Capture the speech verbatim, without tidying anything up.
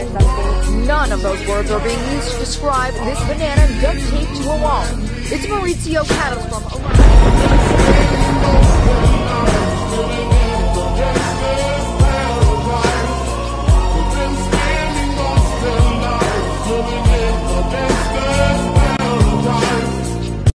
None of those words are being used to describe this banana duct taped to a wall. It's Maurizio Cattos from